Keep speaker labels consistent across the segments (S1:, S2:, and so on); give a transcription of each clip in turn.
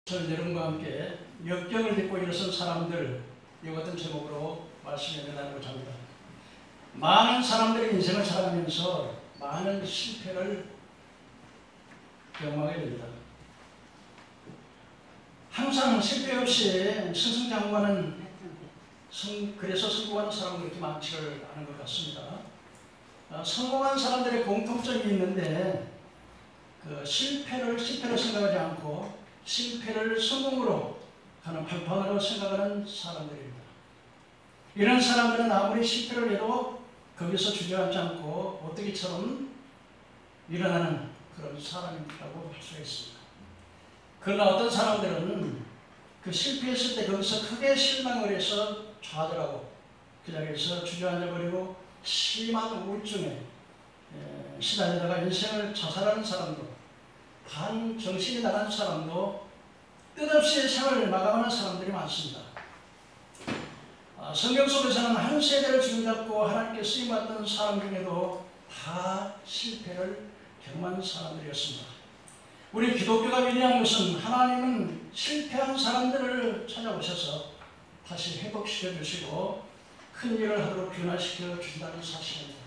S1: 여러분과 함께 역경을 딛고 일어선 사람들, 이와 같은 제목으로 말씀을 나누고자 합니다. 많은 사람들의 인생을 살아가면서 많은 실패를 경험하게 됩니다. 항상 실패 없이 승승장구하는, 그래서 성공하는 사람은 그렇게 많지를 않은 것 같습니다. 성공한 사람들의 공통점이 있는데, 그 실패를 생각하지 않고 실패를 성공으로 가는 발판으로 생각하는 사람들입니다. 이런 사람들은 아무리 실패를 해도 거기서 주저하지 않고 어떻게처럼 일어나는 그런 사람이라고 할 수가 있습니다. 그러나 어떤 사람들은 그 실패했을 때 거기서 크게 실망을 해서 좌절하고 그 자리에서 주저앉아버리고 심한 우울증에 시달리다가 인생을 자살하는 사람도, 반정신이 나간 사람도, 뜻없이 생활을 마감하는 사람들이 많습니다. 성경 속에서는 한 세대를 주름잡고 하나님께 쓰임받던 사람 중에도 다 실패를 경험한 사람들이었습니다. 우리 기독교가 위대한 것은 하나님은 실패한 사람들을 찾아오셔서 다시 회복시켜 주시고 큰 일을 하도록 변화시켜 주신다는 사실입니다.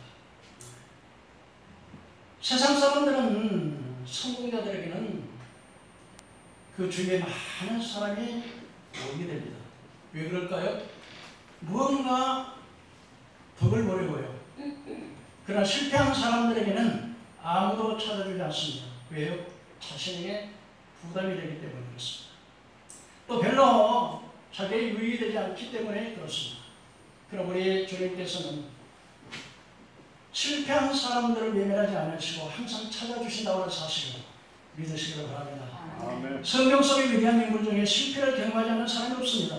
S1: 세상 사람들은, 성공자들에게는 그 주위에 많은 사람이 오게 됩니다. 왜 그럴까요? 무언가 덕을 보려고요. 그러나 실패한 사람들에게는 아무도 찾아주지 않습니다. 왜요? 자신에게 부담이 되기 때문에 그렇습니다. 또 별로 자기에 유익이 되지 않기 때문에 그렇습니다. 그럼 우리 주님께서는 실패한 사람들을 외면하지 않으시고 항상 찾아주신다고 하는 사실을 믿으시기를 바랍니다.
S2: 아멘.
S1: 성경 속의 위대한 인물 중에 실패를 경험하지 않는 사람이 없습니다.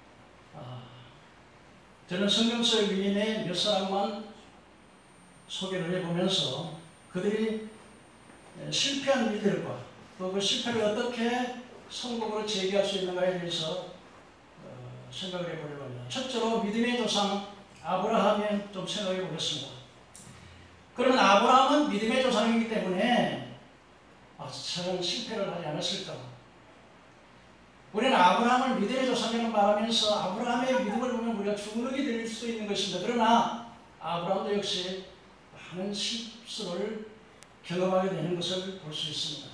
S1: 저는 성경 속의 위인의 몇 사람만 소개를 해보면서 그들이 실패한 일들과 또 그 실패를 어떻게 성공으로 재개할 수 있는가에 대해서 생각을 해보려고 합니다. 첫째로 믿음의 조상 아브라함에 좀 생각해 보겠습니다. 그러면 아브라함은 믿음의 조상이기 때문에 저는 실패를 하지 않았을까? 우리는 아브라함을 믿음의 조상이라고 말하면서 아브라함의 믿음을 보면 우리가 주눅이 될 수도 있는 것입니다. 그러나 아브라함도 역시 많은 실수를 경험하게 되는 것을 볼 수 있습니다.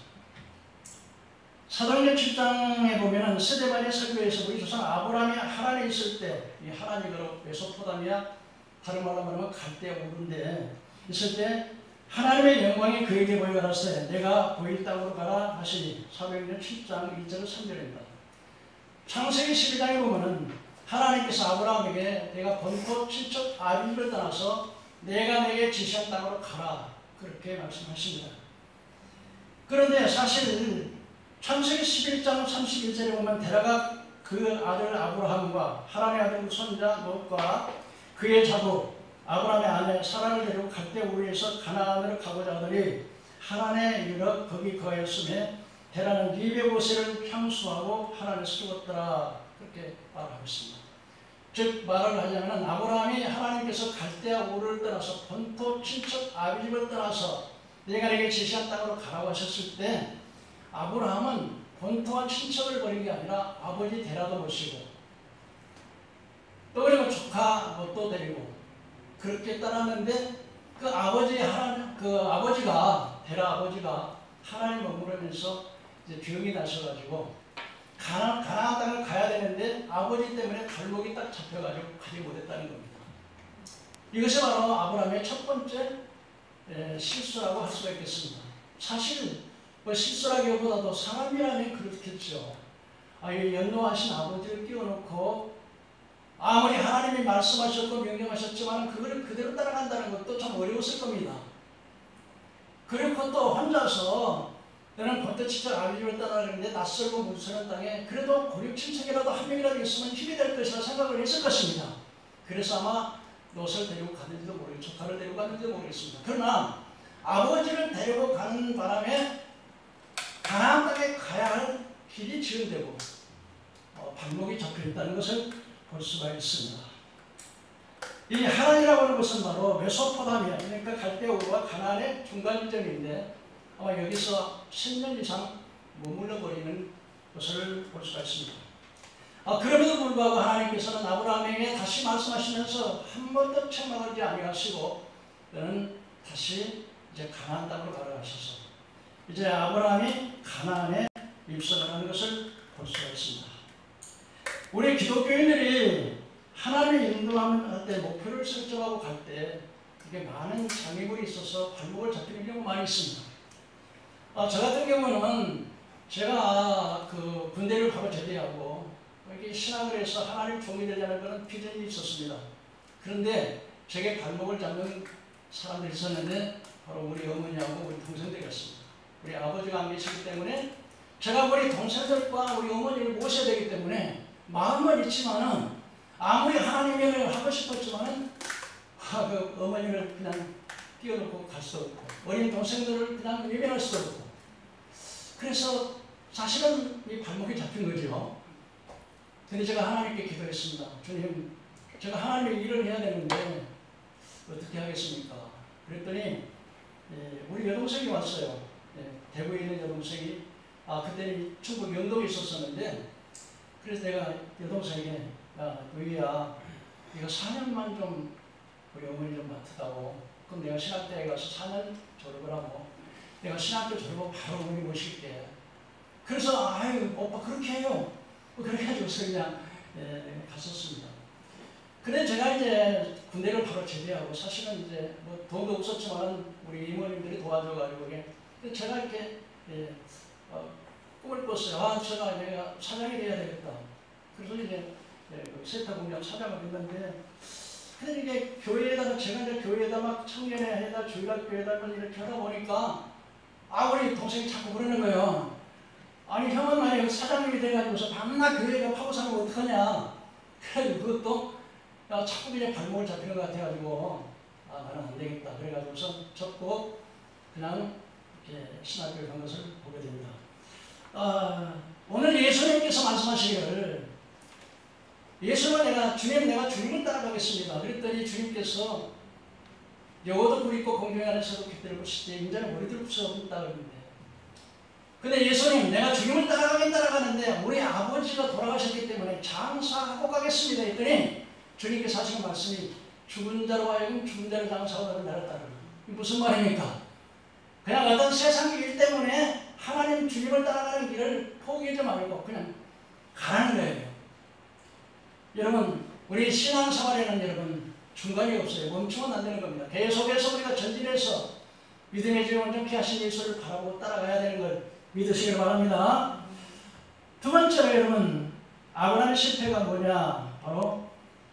S1: 사도행전 7장에 보면 스데반의 설교에서 우리 조상 아브라함이 하란에 있을 때, 이 하란이 바로 메소포타미아, 다른 말로 말하면 갈대아 우르인데 있을 때 하나님의 영광이 그에게 보여가라사대 내가 보일 땅으로 가라 하시니, 사도행전 7장 1절 3절입니다. 창세기 12장에 보면은 하나님께서 아브라함에게 내가 본토 친척 아비집을 떠나서 내가 내게 지시한 땅으로 가라 그렇게 말씀하십니다. 그런데 사실 창세기 11장 31절에 보면 데라가 그 아들 아브라함과 하란의 아들 손자 롯과 그의 자부 아브라함의 아내 사라를 데리고 갈대 우르에서 가나안으로 가고자 하더니 하란에 이르러 거기 거하였음에 데라는 250세를 향수하고 하란에서 죽었더라 그렇게 말하고 있습니다. 즉 말을 하자면 아브라함이 하나님께서 갈대아 우르를 떠나서 본토 친척 아비집을 떠나서 내가 내게 지시한 땅으로 가라고 하셨을 때 아브라함은 본토와 친척을 버린 게 아니라 아버지 데라도 모시고 또 그리고 조카 롯도 데리고 그렇게 따랐는데 그 아버지가 데라 아버지가 하나님 머무르면서 이제 병이 나셔가지고 가나안 땅을 가야 되는데 아버지 때문에 발목이 딱 잡혀가지고 가지 못했다는 겁니다. 이것이 바로 아브라함의 첫 번째 실수라고 할 수가 있겠습니다. 사실 뭐 실수라기보다도 사람이라면 그렇겠죠. 연로하신 아버지를 띄워놓고 아무리 하나님이 말씀하셨고 명령하셨지만 그걸 그대로 따라간다는 것도 참 어려웠을 겁니다. 그리고 또 혼자서 너는 본토 친척 아비집을 떠나는데 낯설고 무서운 땅에 그래도 고륙 친척이라도 한 명이라도 있으면 힘이 될 것이라 생각을 했을 것입니다. 그래서 아마 롯을 데리고 갔는지도 모르겠고 조카를 데리고 갔는지도 모르겠습니다. 그러나 아버지를 데리고 가는 바람에 가나안 땅에 가야 할 길이 지연되고 발목이 잡혀있다는 것을 볼 수가 있습니다. 이 하란이라고 하는 것은 바로 메소포타미아, 그러니까 갈대아 우르와 가나안의 중간 지점인데 아마 여기서 10년 이상 머물러 버리는 것을 볼 수가 있습니다. 그럼에도 불구하고 하나님께서는 아브라함에게 다시 말씀하시면서 한 번도 책망하지 아니하시고 그는 다시 이제 가나안 땅으로 가라가셔서 이제 아브라함이 가나안에 입성을 하는 것을 볼 수가 있습니다. 우리 기독교인들이 하나님의 인도할 때 목표를 설정하고 갈 때 이게 많은 장애물이 있어서 발목을 잡히는 경우가 많이 있습니다. 저 같은 경우는 제가 그 군대를 바로 제대하고 이렇게 신학을 해서 하나님 종이 되자는 것은 비전이 있었습니다. 그런데 제게 발목을 잡는 사람들이 있었는데 바로 우리 어머니하고 우리 동생들이었습니다. 우리 아버지가 안 계시기 때문에 제가 우리 동생들과 우리 어머니를 모셔야 되기 때문에 마음은 있지만은 아무리 하나님을 하고 싶었지만은 그 어머니를 그냥 띄워놓고 갈 수 없고 어린 동생들을 그냥 외면할 수도 없고 그래서 사실은 이 발목이 잡힌 거죠. 근데 제가 하나님께 기도했습니다. 주님, 제가 하나님의 일을 해야 되는데 어떻게 하겠습니까? 그랬더니 우리 여동생이 왔어요. 대구에 있는 여동생이 그때는 충북 영도에 있었었는데 그래서 내가 여동생에게 누이야 이거 4년만 좀 우리 어머니 좀 맡으다고 그럼 내가 신학대에 가서 4년 졸업을 하고 내가 신학교 졸업하고 바로 어머니 모실게. 그래서 아유 오빠 그렇게 해요. 그렇게 해줘서 그냥 갔었습니다. 근데 제가 이제 군대를 바로 제대하고 사실은 이제 뭐 돈도 없었지만 우리 이모님들이 도와줘가지고 제가 이렇게 꿈을 꿨어요. 내가 사장이 돼야 되겠다. 그래서 이제 세타 공장 사장을 했는데 근데 이게 교회에다가 제가 이제 교회에다 막 청년회에다 주일학교에다 이렇게 하다 보니까 우리 동생이 자꾸 그러는 거예요. 아니 형은 만약에 사장님이 돼가지고서 밤낮 교회가 파고 살면 어떡하냐. 그래가지고 그것도 자꾸 그냥 발목을 잡히는 것 같아가지고 나는 안 되겠다. 그래가지고서 접고 그냥 이렇게 신학교에 간 것을 보게 됩니다. 오늘 예수님께서 말씀하시기를 주님 내가 주님을 따라가겠습니다. 그랬더니 주님께서 여호도 굵고 공중에 안에서도 깃들고 시대 인자는 머리들 수 없다 그러는데 근데 예수님 내가 주님을 따라가긴 따라가는데 우리 아버지가 돌아가셨기 때문에 장사하고 가겠습니다 했더니 주님께서 하시는 말씀이 죽은 자로 하여금 죽은 자를 장사하고 나를 따르라. 이게 무슨 말입니까? 그냥 어떤 세상 일 때문에 하나님 주님을 따라가는 길을 포기하지 말고 그냥 가라는 거예요. 여러분 우리 신앙생활에는 여러분 중간이 없어요. 멈추면 안 되는 겁니다. 계속해서 우리가 전진해서 믿음의 길 온전케 하신 예수를 바라보고 따라가야 되는 걸 믿으시길 바랍니다. 두 번째로 여러분 아브라함의 실패가 뭐냐 바로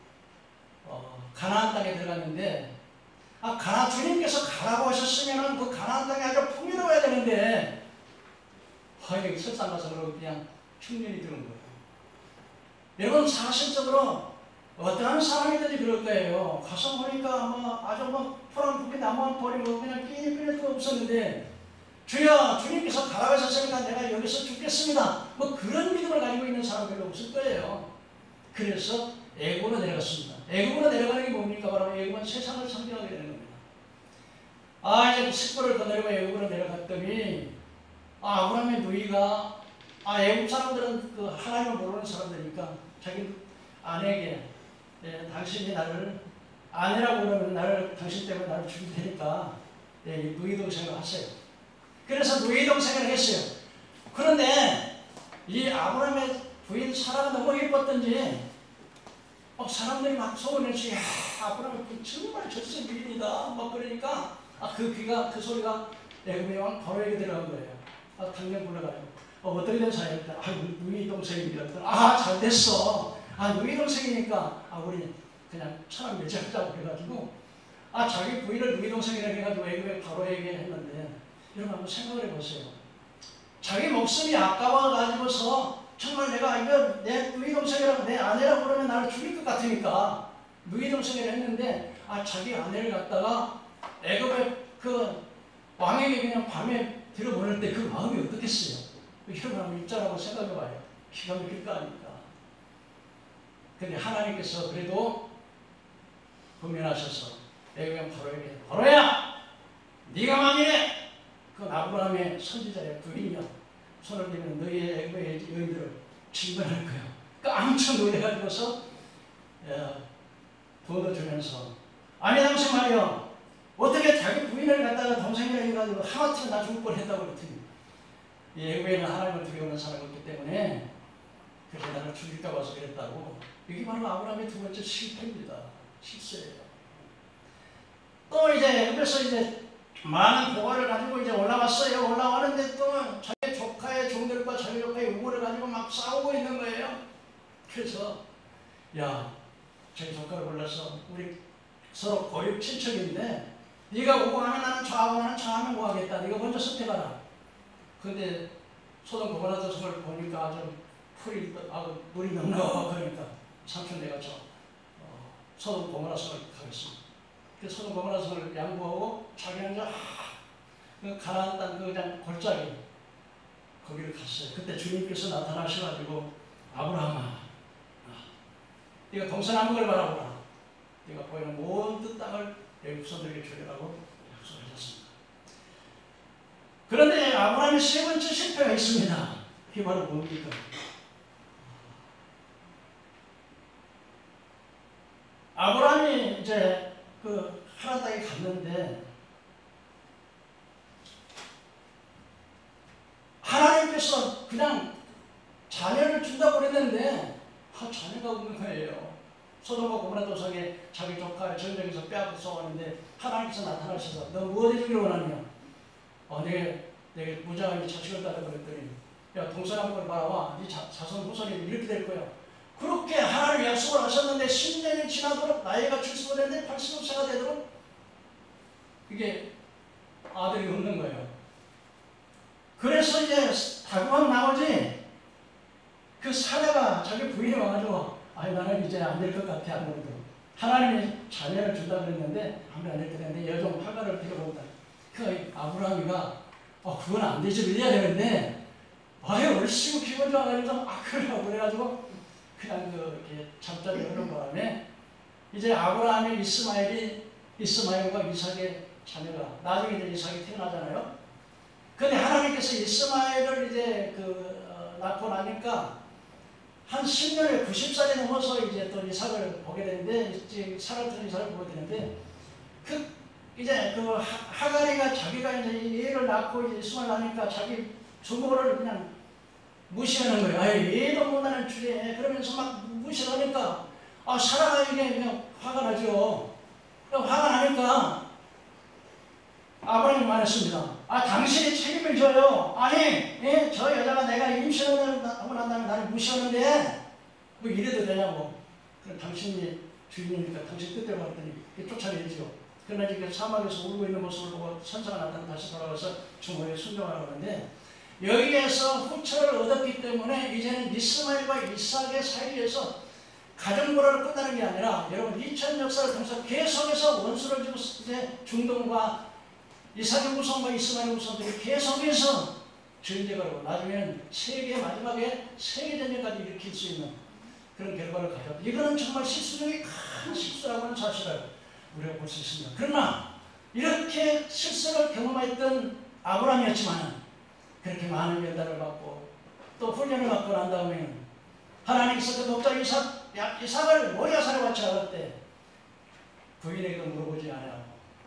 S1: 가나안 땅에 들어갔는데 주님께서 가라고 하셨으면 그 가나안 땅이 아주 풍요로워야 되는데 여기 설상 가서 그냥 흉년이 드는 거예요. 여러분 사실적으로 어떠한 사람이든지 그럴 거예요. 가서 보니까 아주 푸른빛 나무 한 벌이 그냥 끼니 끌릴 거 없었는데 주여 주님께서 가라고 하셨으니까 내가 여기서 죽겠습니다. 그런 믿음을 가지고 있는 사람 별로 없을 거예요. 그래서 애굽으로 내려갔습니다. 애굽으로 내려가는 게 뭡니까? 바로 애굽은 세상을 상징하게 되는 겁니다. 이제 식구를 거느리고 애굽으로 내려갔더니 아브라함의 누이가 애굽 사람들은 그 하나님을 모르는 사람들이니까 자기 아내에게 당신이 나를 아내라고 그러면 당신 때문에 나를 죽일 테니까 누이 동생을 하세요. 그래서 누이 동생을 했어요. 그런데 이 아브라함의 부인 사라가 너무 예뻤던지 사람들이 막 소원해서 야 아브라함의 부인 정말 절세 미인이다 그러니까 그 소리가 애굽의 왕 바로에게 들어간 거예요. 당장 불러가지고 어떻게 된 사이였다. 누이 동생입니다. 잘 됐어. 누이 동생이니까 우리 그냥 처럼 맺자고 해가지고 자기 부인을 누이 동생이라고 해가지고 애굽에 바로에게 했는데 여러분 한번 생각을 해보세요. 자기 목숨이 아까워가지고서 정말 내가 이거 내 누이 동생이라고 내 아내라고 그러면 나를 죽일 것 같으니까 누이 동생이라 했는데 자기 아내를 갖다가 애굽의 그 왕에게 그냥 밤에 들어보낼 때 그 마음이 어떻겠어요? 여러분 한번 입장하고 생각해봐요. 기가 막힐 거 아닙니까? 근데 하나님께서 그래도 분명하셔서 애굽의 바로에게 바로야! 네가 만일에 그 아브라함의 선지자의 부인이야. 손을 대면 너희의 애굽의 여인들을 진멸할 거야. 깜짝 놀래가지고서 돈을 주면서 아니 당시 말이야 어떻게 자기 부인을 갖다가 동생이라 해가지고 하마터면 나 죽을 뻔했다고 그랬더니 이 애굽에는 하나님을 두려워하는 사람이 없기 때문에 그래서 나를 죽일까 봐서 그랬다고. 이게 바로 아브라함의 두 번째 실패입니다. 실수예요. 또 이제 애굽에서 이제 많은 고관을 가지고 이제 올라왔어요. 올라왔는데 또 자기 조카의 종들과 자기 조카의 우물을 가지고 막 싸우고 있는 거예요. 그래서 야 자기 조카를 불러서 우리 서로 고육 친척인데 네가 우하면 나는 좌하고 나는 좌하면 우하겠다. 네가 먼저 선택하라. 근데 소돔 고모라 도성을 보니까 아주 물이 넉넉하니까 삼촌 내가 소돔 고모라 성을 가겠습니다. 그 소돔 고모라 성을 양보하고 자기는 그 가나안 땅 그냥 골짜기 거기를 갔어요. 그때 주님께서 나타나셔가지고 아브라함아 네가 동서남북을 바라보라. 네가 보이는 모든 땅을 내 후손들에게 주리라고 약속하셨습니다. 그런데 아브라함의 세 번째 실패가 있습니다. 그게 바로 뭡니까? 아브라함이 이제 그 하란 땅에 갔는데 하나님께서 그냥 자녀를 준다고 그랬는데 자녀가 없는 거예요. 소돔과 고모라 도성에 자기 조카를 전쟁에서 빼앗아서 왔는데 하나님께서 나타나셔서 너 무엇을 주기를 원하냐? 내게 무장하게 자식을 달라고 그랬더니 야 동서남북을 바라봐. 네 자손 후손이 이렇게 될 거야. 그렇게 하나님 약속을 하셨는데 10년이 지나도록 나이가 70이 됐는데 85세가 되도록 이게 아들이 없는 거예요. 그래서 이제 다급하면 나오지 그 사내가 자기 부인이 와가지고 아니 나는 이제 안 될 것 같아 아무래도 하나님이 자녀를 준다 그랬는데 아무래도 안 될 것 같은데 여종 하가를 데려온다. 그 아브라함이가 그건 안 되지 그래야 되는데 아유 얼씨구 기분 좋아가지고 그러라고 그래가지고 그냥 이렇게 잠자리 하는 바람에 이제 아브라함의 이스마엘과 이삭의 자녀가 나중에 이제 이삭이 태어나잖아요. 근데 하나님께서 이스마엘을 이제 낳고 나니까 한 10년에 90살이 넘어서 이제 또 이삭을 보게 되는데 이제 살았던 이삭을 보게 되는데 이제 하가리가 자기가 이제 얘를 낳고 이제 이스마엘 나니까 자기 주모를 그냥 무시하는 거예요. 아유 얘도 못하는 주제 그러면서 막 무시하니까 사라가 이게 그냥 화가 나죠. 화가 나니까 아브라함이 말했습니다. 당신이 책임을 져요. 아니 저 여자가 내가 임신하고 난 다음에 나를 무시하는데 뭐 이래도 되냐고. 그럼 당신이 주인이니까 당신 뜻대로 했더니 쫓아내죠. 그러나 이제 사막에서 울고 있는 모습을 보고 천사가 나타나 다시 돌아와서 주모에 순종하라고 하는데 여기에서 후처를 얻었기 때문에 이제는 이스마엘과 이삭의 사이에서 가정불화로 끝나는 게 아니라 여러분 2000 역사를 통해서 계속해서 원수를 지고 이제 중동과 이삭의 후손과 이스마엘의 후손들이 계속해서 전쟁을 하고 나중에는 마지막에 세계전쟁까지 일으킬 수 있는 그런 결과를 가져왔다. 이거는 정말 실수 중에 큰 실수라고 하는 사실을 우리가 볼 수 있습니다. 그러나 이렇게 실수를 경험했던 아브라함이었지만 그렇게 많은 연단을 받고 또 훈련을 받고 난 다음에는 하나님께서 그 독자 이삭을 모리아산에 바쳐 나갈 때 부인에게도 물어보지 않아요.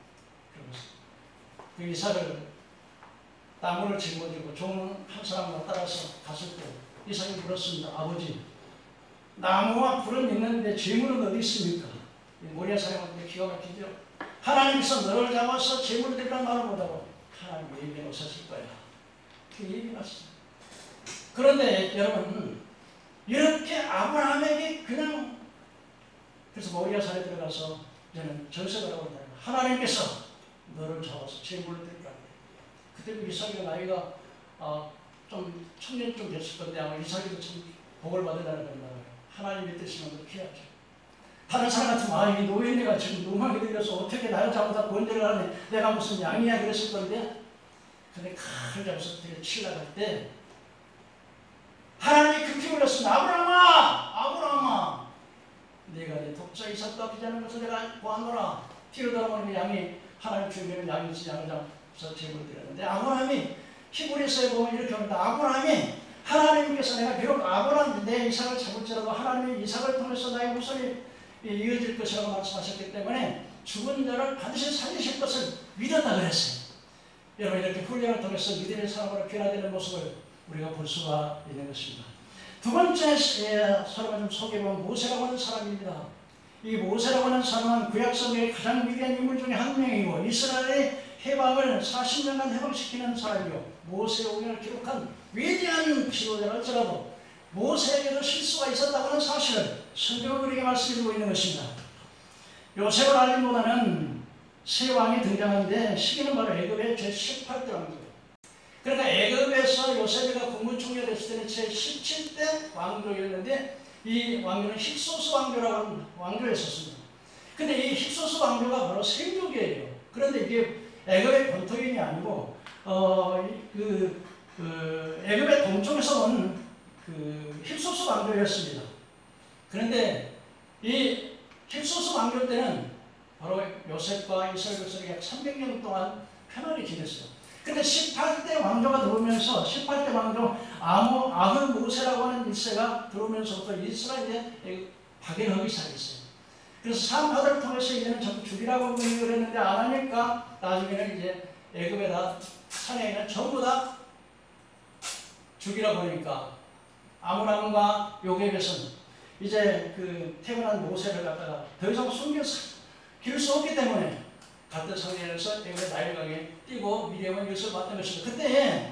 S1: 그 이삭을 나무를 짊어지고 종 한 사람과 따라서 갔을 때 이삭이 물었습니다. 아버지 나무와 불은 있는데 재물은 어디 있습니까? 모리아산에 왔는데 기가 막히죠. 하나님께서 너를 잡아서 재물을 드리라는 말을 못하고 하나님 얘기해 놓으셨을 거야. 그 얘기가 있어요. 그런데 여러분 이렇게 아브라함에게 그냥 그래서 모리아산에 들어가서 저는 절석을 하고 있다. 하나님께서 너를 잡아서 재물을 드리라. 그때 이삭의 나이가 좀 청년쯤 됐을 건데 아마 이삭이도 참 복을 받으려는 거예요. 하나님의 뜻이면 그렇게 해야죠. 다른 사람 같으면 이 노인네가 지금 노망이 들려서 어떻게 나를 잡아다 건드려 하네. 내가 무슨 양이야 그랬을 건데 근데 칼을 잡아서 되게 치려고 할 때 하나님이 급히 불렀습니다. 아브라함아 내가 내 독자 이삭도 아끼지 않은 것을 내가 보았노라. 뒤로 돌아보니 양이 하나님 주님의 양이지 양을 잡아서 제물을 드렸는데 아브라함이 히브리서에 보면 이렇게 합니다. 아브라함이 하나님께서 내가 비록 아브라함 내 이삭을 잡을지라도 하나님이 이삭을 통해서 나의 후손이 이어질 것이라고 말씀하셨기 때문에 죽은 자를 반드시 살리실 것을 믿었다 그랬어요. 여러분 이렇게 훈련을 통해서 믿음의 사람으로 변화되는 모습을 우리가 볼 수가 있는 것입니다. 두 번째 사람을 좀 소개해보면 모세라고 하는 사람입니다. 이 모세라고 하는 사람은 구약성경의 가장 위대한 인물 중에 한 명이고 이스라엘의 해방을 40년간 해방시키는 사람이요 모세의 운명을 기록한 위대한 지도자일지라도 모세에게도 실수가 있었다고 하는 사실을 성경은 우리에게 말씀해주고 있는 것입니다. 요셉을 알림보다는 세 왕이 등장하는데 시기는 바로 애굽의 제18대 왕조예요. 그러니까 애굽에서 요셉이가 국무총리가 됐을 때는 제17대 왕조였는데 이 왕조는 힉소스 왕조라고 하는 왕조였었습니다. 근데 이 힉소스 왕조가 바로 세족이에요. 그런데 이게 애굽의 본토인이 아니고 애굽의 동쪽에서 온 힉소스 왕조였습니다. 그런데 이 힉소스 왕조 때는 바로 요셉과 이스라엘 백성이 약 300년 동안 편안히 지냈어요. 근데 18대 왕조가 들어오면서 18대 왕조 아흐 모세라고 하는 1세가 들어오면서부터 이스라엘에 박해하기 시작했어요. 그래서 산파들을 통해서 이제는 전부 죽이라고 명령을 했는데 안 하니까 나중에는 이제 애굽에다 산에 있는 전부 다 죽이라고 하니까 아므람과 요게벳은 이제 태어난 모세를 갖다가 더 이상 숨겨서 기를 수 없기 때문에 같은 성전에서 애굽의 나일강에 뛰고 미리암은 이것을 봤던 것입니다. 그때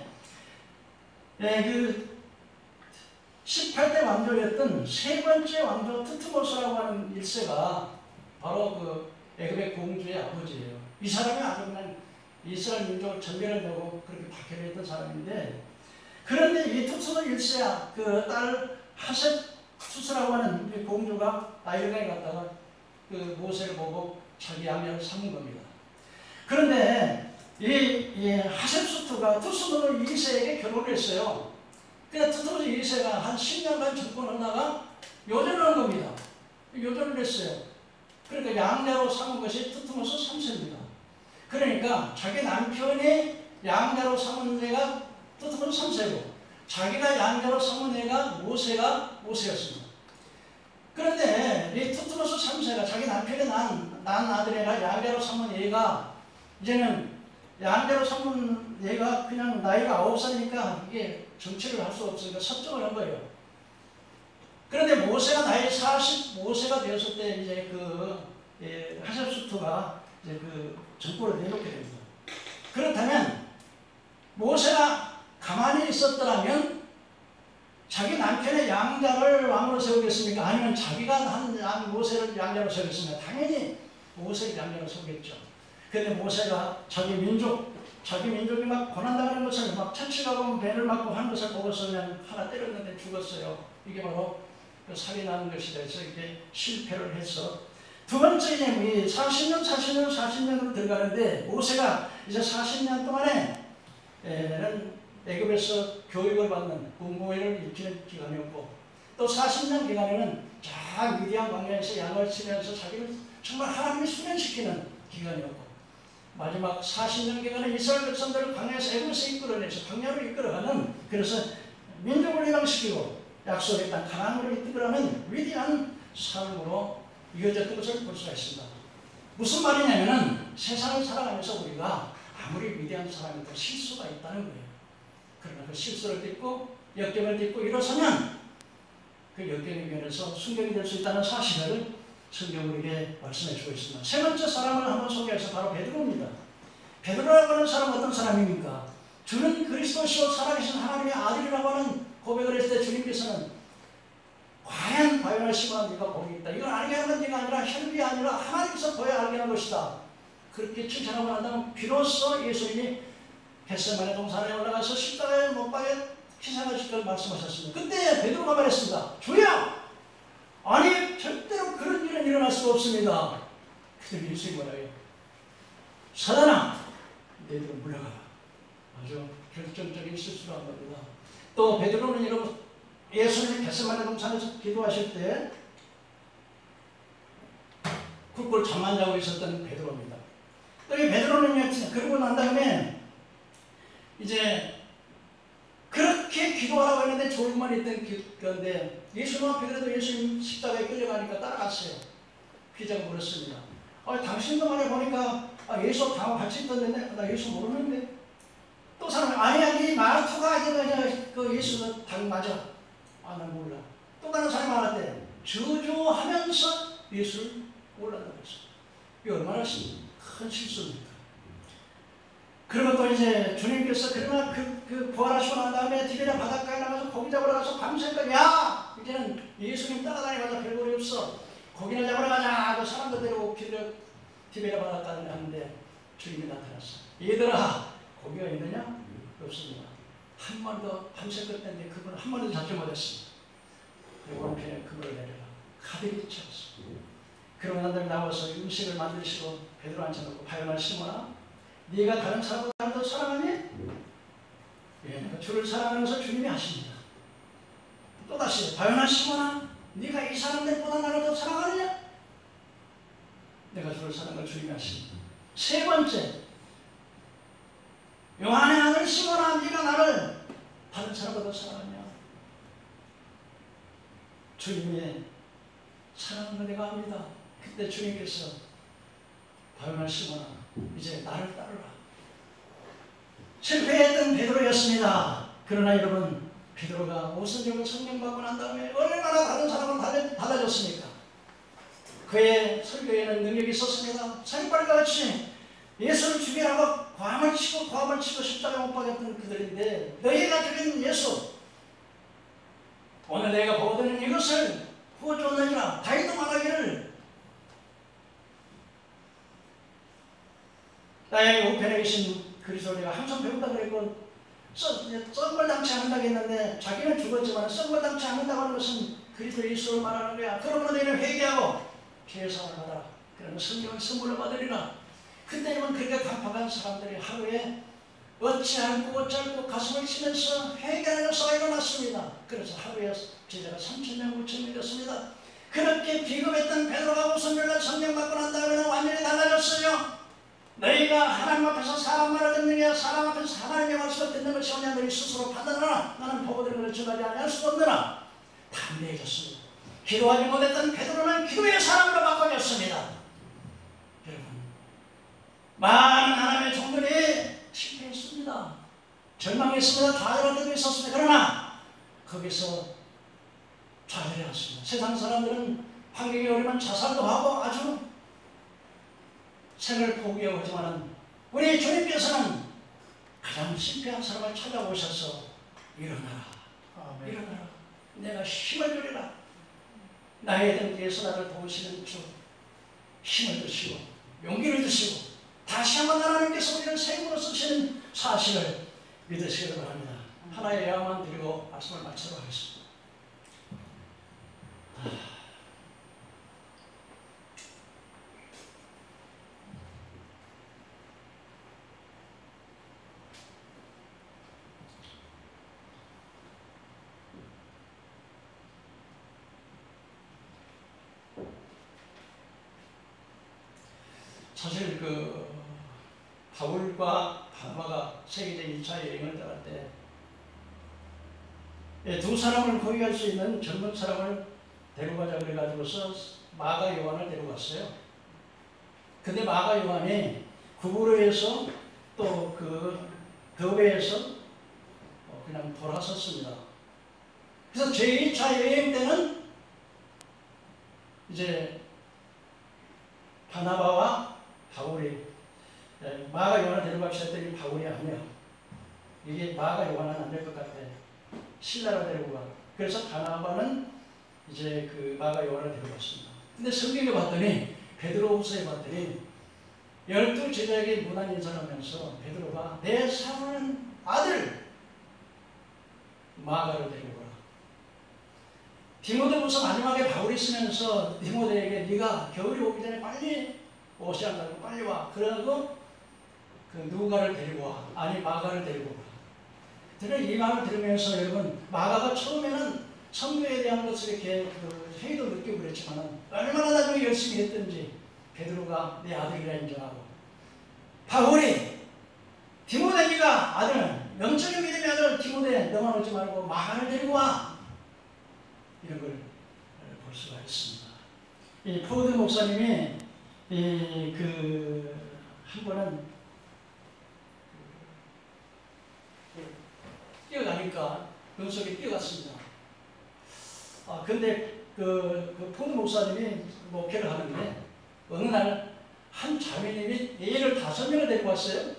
S1: 18대 왕조였던 세 번째 왕조 트트모스라고 하는 1세가 바로 애굽의 공주의 아버지예요. 이 사람이 아주 그냥 이스라엘 민족을 전멸을 내고 그렇게 박해를 했던 사람인데 그런데 이 트트모스 1세야 딸 하셋투스라고 하는 공주가 나일강에 갔다가 모세를 보고 자기 아내를 삼은 겁니다. 그런데 이 하셉수트가 투스노르 2세에게 결혼을 했어요. 그래서 투스노르 2세가 한 10년간 정권하다가 요절을 한 겁니다. 요절을 했어요. 그러니까 양자로 삼은 것이 투트모스 3세입니다. 그러니까 자기 남편이 양자로 삼은 애가 투트모스 3세고 자기가 양자로 삼은 애가 모세였습니다. 그런데 이 투트모스 3세가 자기 남편이 난 아들애가 양자로 삼은 애가 이제는 양자로 삼은 애가 그냥 나이가 9살이니까 이게 정치를 할 수 없으니까 섭정을 한 거예요. 그런데 모세가 나이 45세가 되었을 때 이제 하셉수트가 이제 정권을 내놓게 됩니다. 그렇다면 모세가 가만히 있었더라면 자기 남편의 양자를 왕으로 세우겠습니까? 아니면 자기가 한 모세를 양자로 세우겠습니까? 당연히 모세를 양자로 세우겠죠. 그런데 모세가 자기 민족이 막 고난당하는 것을 막 천치가고 배를 맞고 하는 것을 보고서 그냥 하나 때렸는데 죽었어요. 이게 바로 살인하는 것이 돼서 이게 실패를 해서 두 번째는 40년으로 들어가는데 모세가 이제 40년 동안에 애굽에서 교육을 받는 공부회를 일으키는 기간이었고 또 40년 기간에는 저 위대한 광야에서 양을 치면서 자기를 정말 하나님이 수련시키는 기간이었고 마지막 40년 기간에 이스라엘 백성들을 광야에서 애굽에서 이끌어내서 광야로 이끌어가는 그래서 민족을 해방시키고 약속의 땅 가나안으로 이끌어가는 위대한 삶으로 이어졌던 것을 볼 수가 있습니다. 무슨 말이냐면은 세상을 살아가면서 우리가 아무리 위대한 사람이라도 실수가 있다는 거예요. 그러나 그 실수를 딛고 역경을 딛고 일어서면 그 역경에 면에서 순경이 될 수 있다는 사실을 성경 우리에게 말씀해 주고 있습니다. 세 번째 사람을 한번 소개해서 바로 베드로입니다. 베드로라고 하는 사람은 어떤 사람입니까? 주는 그리스도시요 살아계신 하나님의 아들이라고 하는 고백을 했을 때 주님께서는 과연 바요나 시몬아 네가 복이 있다. 이건 알게 하는 네가 아니라 혈육이 아니라 하나님께서 보여 알게 하는 것이다. 그렇게 칭찬하고 난다면 비로소 예수님이 겟세마네 동산에 올라가서 십자가에 못 박에 희생하실 걸 말씀하셨습니다. 그때 베드로가 말했습니다. 주여! 아니 절대로 그런 일은 일어날 수가 없습니다. 그때 예수님이 뭐라 해요? 사단아! 너희들 물러가라. 아주 결정적인 실수를 한 겁니다. 또 베드로는 여러분 예수님이 겟세마네 동산에서 기도하실 때 굴굴 잠만 자고 있었던 베드로입니다. 또 이 베드로는 그러고 난 다음에 이제 그렇게 기도하라고 했는데 졸고만 있던 건데 예수님 앞에 그래도 예수님 십자가에 끌려가니까 따라갔어요. 피자가 물었습니다. 당신도 말해 보니까 예수 다 같이 있던데 나 예수 모르는데. 또 사람이 아니야 네 말투가 그 예수 당 맞아. 난 몰라. 또 다른 사람이 말할 저주하면서 예수를 몰랐다고 했어요. 이게 얼마나 큰 실수입니까? 그리고 또 이제 주님께서 그러나 그 부활하시고 난 다음에 디베랴 바닷가에 나가서 고기 잡으러 가서 밤새까지 이제는 예수님 따라다니면서 별볼이 없어. 고기나 잡으러 가자 하고 사람들 데리고 디베랴 바닷가에 갔는데 주님이 나타났어. 얘들아 고기가 있느냐? 없습니다. 한 번도 밤새껏했는데 그분은 한 번도 잡지 못했습니다. 그리고 오른편에 그물을 내려라. 가득히 채웠어. 그러고 난 다음에 나와서 음식을 만드시고 베드로 앉혀놓고 바요나 시몬아 네가 다른 사람보다 더 사랑하니? 예, 내가 주를 사랑하면서 주님이 하십니다. 또다시 바요나 시몬아 네가 이 사람들보다 나를 더 사랑하느냐? 내가 주를 사랑하는 주님이 하십니다. 세 번째 요한의 아들 시몬아 네가 나를 다른 사람보다 더 사랑하냐? 주님의 사랑을 내가 합니다. 그때 주님께서 바요나 시몬아 이제 나를 따르라. 실패했던 베드로였습니다. 그러나 여러분 베드로가 오순절을 성령 받고 난 다음에 얼마나 다른 사람을 달라졌습니까? 그의 설교에는 능력이 있었습니다. 산발과 같이 예수를 죽이라고 고함을 치고 십자가에 못 박았던 그들인데 너희가 죽인 예수 오늘 내가 보거든 이것을 구워줬느니라. 다윗도 말하기를 나의 우편에 계신 그리스도를 내가 항상 배운다 그랬고 썩벌당치 않는다고 했는데 자기는 죽었지만 썩벌당치 않는다고 하는 것은 그리스도 예수를 말하는 거야. 그러므로 너희는 회개하고 죄사함을 받아라. 그러면 성령을 선물로 받으리라. 그때는 그렇게 간파한 사람들이 하루에 어찌않고 가슴을 치면서 회개하는 역사가 일어났습니다. 그래서 하루에 제자가 3,000명 5,000명 되었습니다. 그렇게 비겁했던 베드로가 오순절날 성령 받고 난 다음에는 완전히 달라졌어요. 너희가 하나님 앞에서 사람 말을 듣느냐 사람 앞에서 하나님의 말씀을 듣는 것이 오냐 너희 스스로 판단하라. 나는 보고들은 것을 전하지 아니할 수 없느라 담대해졌습니다. 기도하지 못했던 베드로는 기도의 사람으로 바꿔졌습니다. 여러분 많은 하나님의 종들이 실패했습니다. 절망했습니다. 좌절할 때도 있었습니다. 그러나 거기서 좌절해 왔습니다. 세상 사람들은 환경이 어려우면 자살도 하고 아주 생을 포기하고 하지만 우리 주님께서는 가장 실패한 사람을 찾아오셔서 일어나라. 일어나라. 내가 힘을 주리라. 나의 등 뒤에서 나를 도우시는 주 힘을 주시고 용기를 주시고 다시 한번 하나님께서 우리를 생으로 쓰시는 사실을 믿으시기 바랍니다. 하나의 예화만 드리고 말씀을 마치도록 하겠습니다. 사실 바울과 바나바가 세계적 1차 여행을 떠날 때 두 사람을 호위할 수 있는 젊은 사람을 데려가자 그래가지고서 마가 요한을 데려갔어요. 근데 마가 요한이 구부로에서 또 그 더베에서 그냥 돌아섰습니다. 그래서 제2차 여행 때는 이제 바나바와 바울이 마가 요한을 데려갑시다 했더니 바울이 아니야. 이게 마가 요한은 안 될 것 같아. 신라로 데리고 가. 그래서 바나바는 이제 마가 요한을 데려갔습니다. 근데 성경에 봤더니 베드로후서에 봤더니 12제자에게 문안 인사를 하면서 베드로가 내 사랑하는 아들 마가를 데리고 라. 디모데후서 마지막에 바울이 쓰면서 디모데에게 네가 겨울이 오기 전에 빨리 오지 않다고 빨리 와. 그러고 누가를 데리고 와. 아니 마가를 데리고 와. 저는 이 말을 들으면서 여러분 마가가 처음에는 성경에 대한 것을 이렇게 회의도 느끼고 그랬지만 얼마나 나중에 열심히 했든지 베드로가 내 아들이라 인정하고 바울이 디모데니가 아들 영적인 믿음의 아들 디모데 너만 오지 말고 마가를 데리고 와. 이런 걸 볼 수가 있습니다. 이 포드 목사님이 한 번은 뛰어가니까 눈속에 뛰어갔습니다. 근데 그 포드 목사님이 목회를 하는데 어느 날 한 자매님이 애를 5명을 데리고 왔어요.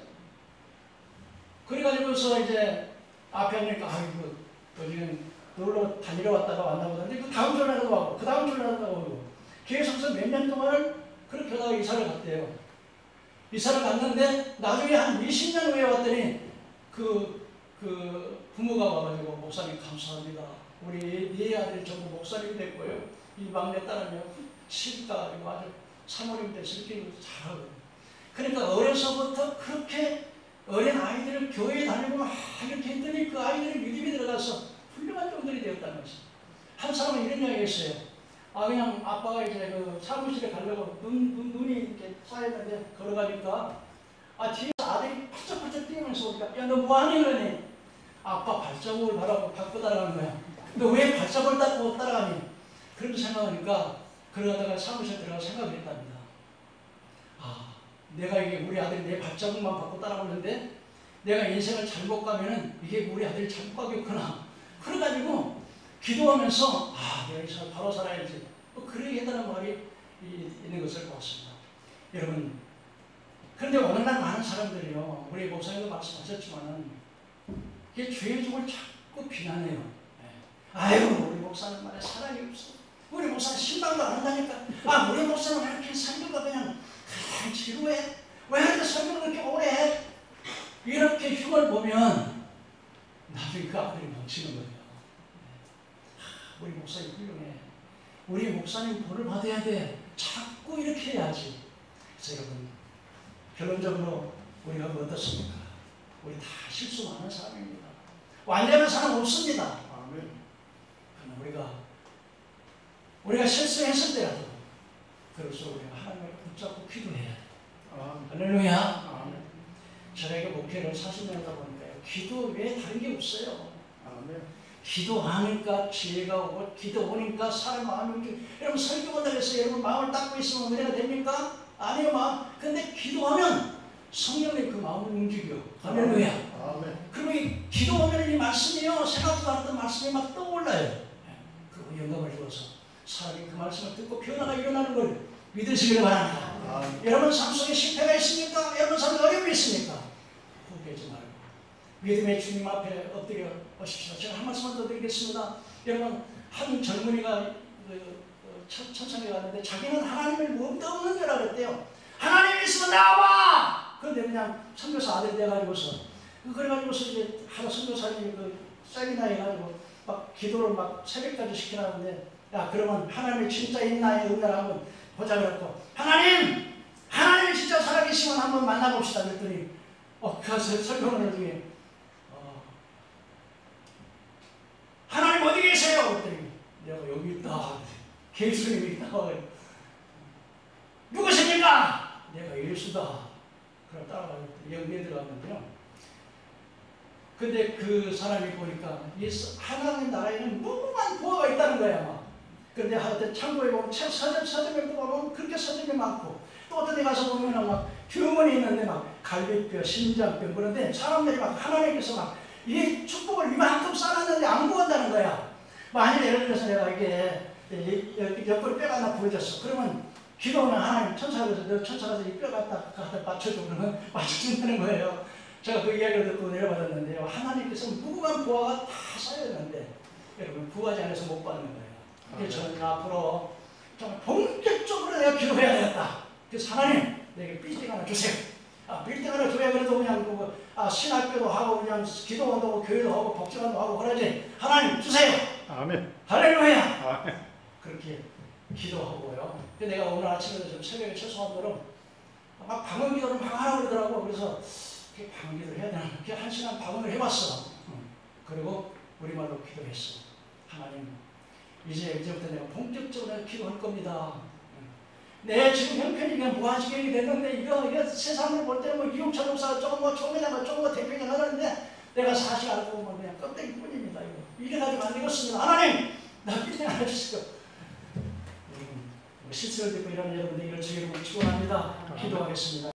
S1: 그래가지고서 이제 앞에 하니까 아이고 여기는 놀러 다니러 왔다가 왔나 보다는데 그 다음 주날도 와고 그 다음 주날도 와고 계속해서 몇 년 동안을 그렇게 하다가 이사를 갔대요. 이사를 갔는데 나중에 한 20년 후에 왔더니 그 부모가 와가지고 목사님 감사합니다. 우리 네 아들이 전부 목사님이 됐고요. 이 막내 딸은요 시집가 그리고 아주 사모님 돼서 이렇게 잘하고. 그러니까 어려서부터 그렇게 어린 아이들을 교회에 다니고 막 이렇게 했더니 그 아이들이 믿음이 들어가서 훌륭한 종들이 되었다면서. 한 사람은 이런 이야기 했어요. 그냥 아빠가 이제 그 사무실에 가려고 눈이 이렇게 쌓였는데 걸어가니까 뒤에서 아들이 펄쩍펄쩍 뛰면서 오니까 야, 너 뭐하니? 그러니 아빠 발자국을 바라고 밟고 따라가는 거야. 너 왜 발자국을 닦고 따라가니? 그렇게 생각하니까 그러다가 사무실에 들어가서 생각을 했답니다. 내가 이게 우리 아들이 내 발자국만 밟고 따라오는데 내가 인생을 잘못 가면은 이게 우리 아들이 잘못 가겠구나. 그래가지고 기도하면서 내가 이 사람 바로 살아야지. 그러겠다는 말이 있는 것을 보았습니다. 여러분, 그런데 오늘날 많은 사람들이요, 우리 목사님도 말씀하셨지만은 이게 죄의 종을 자꾸 비난해요. 아유, 우리 목사는 말에 사랑이 없어. 우리 목사는 신방도 안 한다니까. 우리 목사는 왜 이렇게 설교가 그냥 지루해? 왜 이렇게 설교를 그렇게 오래 해? 이렇게 흉을 보면 나중에 그 아들이 멈추는 거예요. 우리 목사님 훌륭해. 우리 목사님 본을 받아야 돼. 자꾸 이렇게 해야지. 그래서 여러분, 결론적으로 우리가 어떻습니까? 우리 다 실수 많은 사람입니다. 완전한 사람 없습니다. 그러나 우리가 실수했을 때라도 그래서 우리가 하나님을 붙잡고 기도해야 돼. 할렐루야. 저에게 목회를 40년 하다 보니까요, 기도 외에 다른 게 없어요. 기도하니까 지혜가 오고, 기도하니까 사람 마음이 움직이고. 여러분, 설교 본다고 해서 여러분 마음을 닦고 있으면 은혜가 됩니까? 아니요, 마음. 근데 기도하면 성령의 그 마음을 움직여. 할렐루야. 그리고 이 기도하면 이 말씀이요, 생각도 안 했던 말씀이 막 떠올라요. 그리고 영감을 주어서 사람이 그 말씀을 듣고 변화가 일어나는 걸 믿으시길 바랍니다. 여러분 삶 속에 실패가 있습니까? 여러분 삶에 어려움이 있습니까? 포기하지 말고 믿음의 주님 앞에 엎드려 보십시오. 제가 한 말씀만 더 드리겠습니다. 여러분, 한 젊은이가 천상에 갔는데 자기는 하나님을 무엇도 없는 줄 알았대요. 하나님이 있으면 나와봐! 그런데 그냥 선교사 아들이 돼가지고서 그래가지고서 이제 하나 선교사님이 세미나 해가지고 막 기도를 막 새벽까지 시키라는데, 야, 그러면 하나님이 진짜 있나 없나 한번 보자 그랬고, 하나님이 진짜 살아계시면 한번 만나봅시다 그랬더니 그 설교하는 중에 하나님 어디 계세요? 그랬더니 내가 여기 있다. 예수님이 있다. 누구십니까? 내가 예수다. 그럼 따라가서 영계에 들어갔는데요. 근데 그 사람이 보니까 하나님 나라에는 무궁한 부하가 있다는 거야, 막. 근데 하여튼 창고에 보면 서점에 보면 그렇게 서점이 많고, 또 어떤 데 가서 보면 막 병원이 있는데 막 갈비뼈, 심장병, 그런데 사람들이 막 하나님께서 막 이 축복을 이만큼 쌓았는데 안 구한다는 거야. 만일 예를 들어서 내가 이게 옆구리 뼈가 하나 부러졌어. 그러면 기도하면 하나님 천사가서 너 천사가서 이 뼈 갖다 맞춰줘. 그러면 맞춰준다는 거예요. 제가 그 이야기를 듣고 내려받았는데요. 하나님께서 무궁한 부하가 다 쌓였는데 여러분 구하지 않아서 못 받는 거예요. 그래서 저는 앞으로 정말 본격적으로 내가 기도해야 되겠다. 그래서 하나님 내게 빌딩 하나 주세요. 빌딩 하나 줘야 그래도 그냥 신학교도 하고 그냥 기도원도 하고 교회도 하고 복지관도 하고 그러지. 하나님 주세요.
S2: 아멘.
S1: 할렐루야. 아멘. 그렇게 기도하고요. 근데 내가 오늘 아침에 좀 새벽에 최소한도로 막 방언 기도를 막 하라고 그러더라고. 그래서 방언 기도를 해야 되나? 이렇게 1시간 방언을 해봤어. 그리고 우리말로 기도했어. 하나님, 이제부터 내가 본격적으로 기도할 겁니다. 내 지금 형편이 그냥 무한지경이 됐는데 이거 세상을 볼 때는 뭐 이용찬 목사가 조금 뭐 총회장 조금 뭐 대표장 하는데 내가 사실 알고 보면 그냥 껍데기뿐입니다. 이래가지고 안 되겠습니다. 하나님, 나 빌딩 안 해주시고. 실수를 듣고 이런 여러분들 이런 주의를 축원합니다. 기도하겠습니다.